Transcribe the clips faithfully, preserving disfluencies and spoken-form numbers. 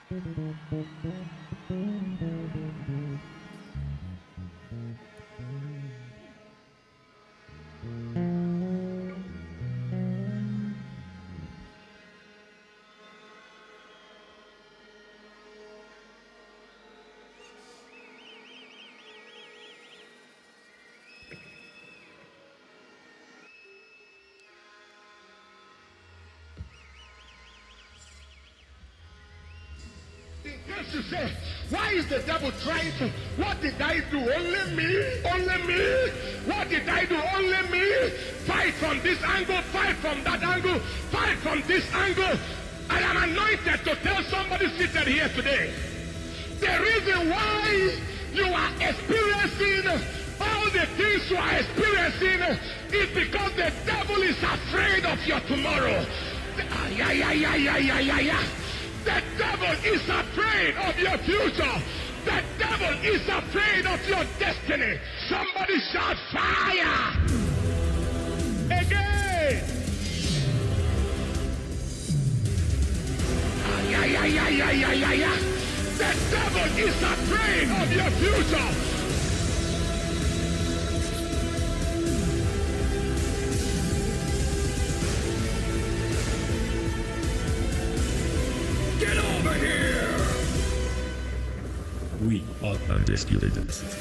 To say, why is the devil trying to? What did I do? Only me? Only me? What did I do? Only me? Fight from this angle, fight from that angle, fight from this angle. I am anointed to tell somebody seated here today. The reason why you are experiencing all the things you are experiencing is because the devil is afraid of your tomorrow. Yeah, yeah, yeah, yeah, yeah, yeah, yeah. The devil is afraid of your future. The devil is afraid of your destiny. Somebody shout fire. Again. Ah, yeah, yeah, yeah, yeah, yeah, yeah, yeah. The devil is afraid of your future. We are Undisputed.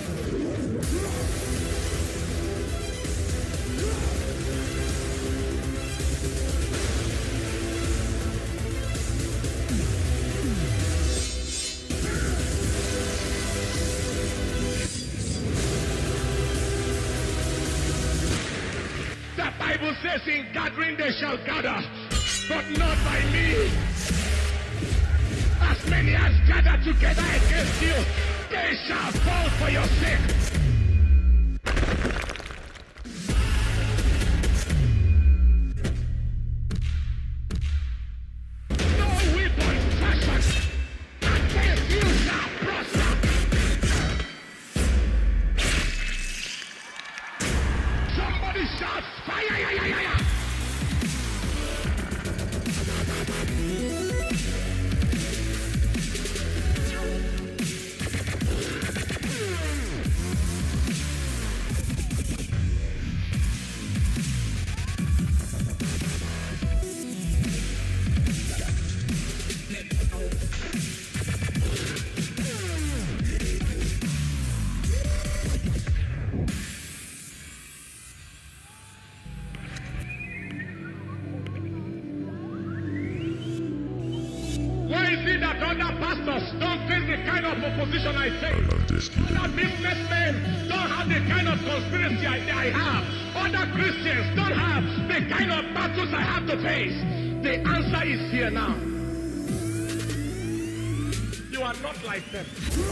The Bible says in gathering they shall gather, but not by me. As many as gather together against you, they shall fall for your sake. No weapon fashioned against you shall prosper. Somebody shout fire! Yeah, yeah, yeah, yeah. Don't face the kind of opposition I face. Other businessmen don't have the kind of conspiracy I, I have. Other Christians don't have the kind of battles I have to face. The answer is here now. You are not like them.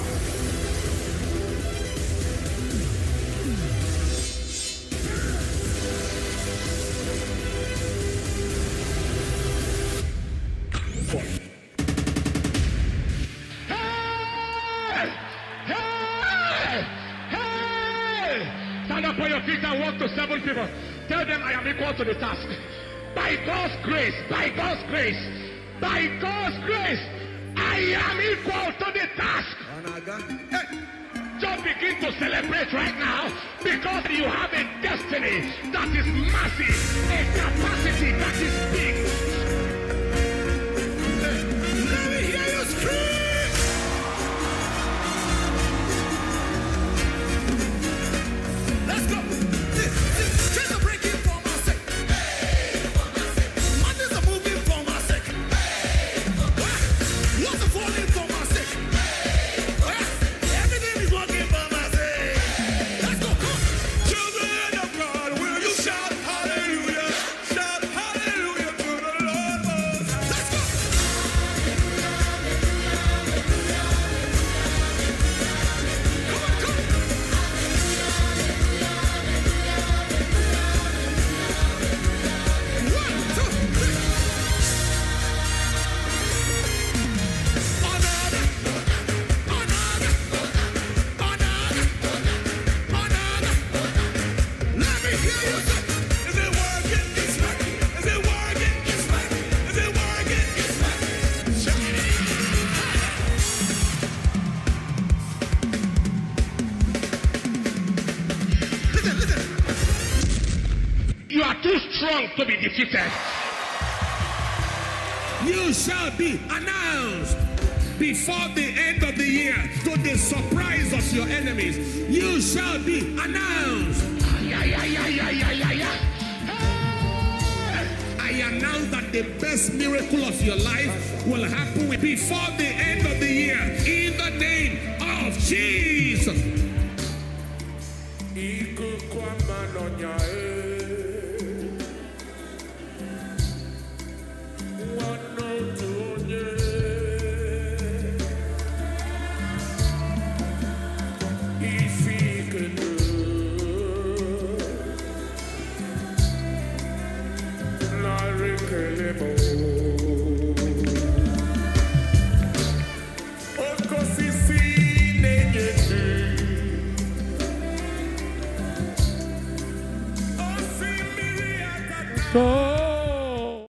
And walk to seven people. Tell them I am equal to the task. By God's grace, by God's grace, by God's grace, I am equal to the task. Hey, just begin to celebrate right now because you have a destiny that is massive, a capacity that is big. Let me hear you scream. Let's go. Just a break in for my sake. Man is a moving for my sake. What's a falling for my sake? Everything is working for my sake. Let's go. Come. Children of God, will you shout hallelujah? Shout hallelujah to the Lord. not to be defeated. You shall be announced before the end of the year to the surprise of your enemies. You shall be announced. Yeah, yeah, yeah, yeah, yeah, yeah, yeah. I announce that the best miracle of your life will happen before the end of the year in the name of Jesus. Oh.